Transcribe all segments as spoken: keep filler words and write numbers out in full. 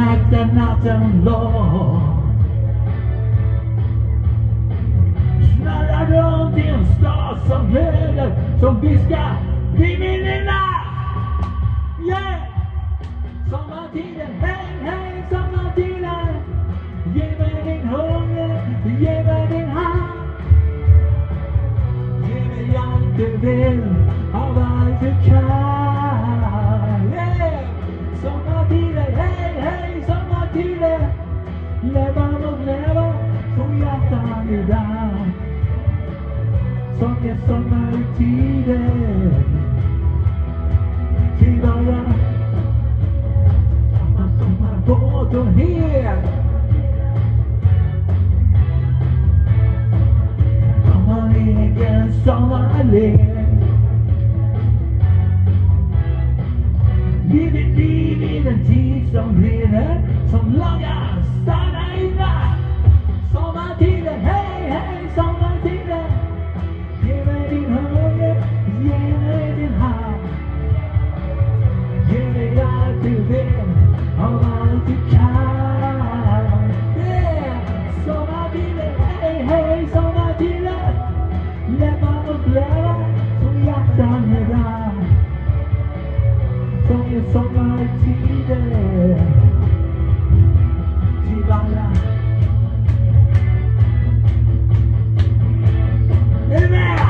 natten, natten lång. Snurrar runt i en stad som blöder, som viskar i minnena. Yeah! Sommartiden, hej, hej, sommartiden. Ge mig din hunger, ge mig din hand. Ge mig allt du vill, av allt du kan. Yeah! Sommartiden, hej, hej, sommartiden. Leva mot leva, så hjärtan är där. Som är sommartiden. Till bara sommar, sommar, båt och het. Kommer egen sommarlek. Liv ett liv i den tid som rinner, som lagar stanna i natt. Sommartiden, hej, hej, sommartiden. Ge mig din hunger, ge mig din hand. Ge mig allt du vill, av allt du kan. Yeah! Sommartiden, hej, hej, sommartiden. Leva mot leva, som hjärtan är där. Som är sommartiden. Till alla. Är du med?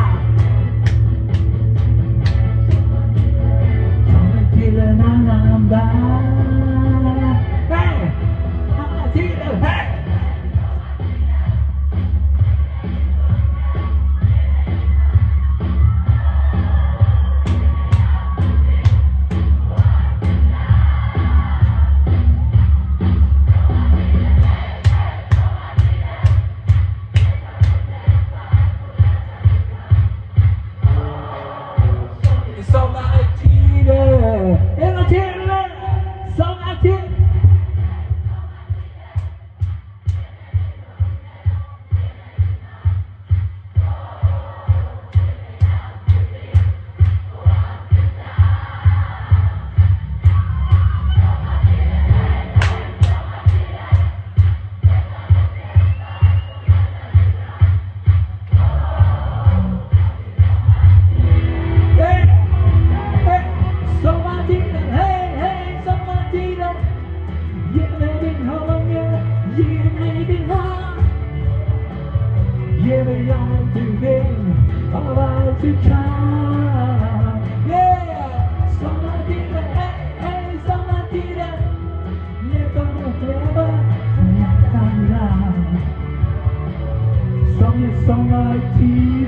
Kommer till en annan värld. Hej! Sommartiden, hej! Sommartiden, en gång till, sommartid. Ge mig allt du vill, av allt du kan. Yeah! Sommartiden, hej, hej, sommartiden. Leva mot leva, som hjärtan rann. Som är sommartid.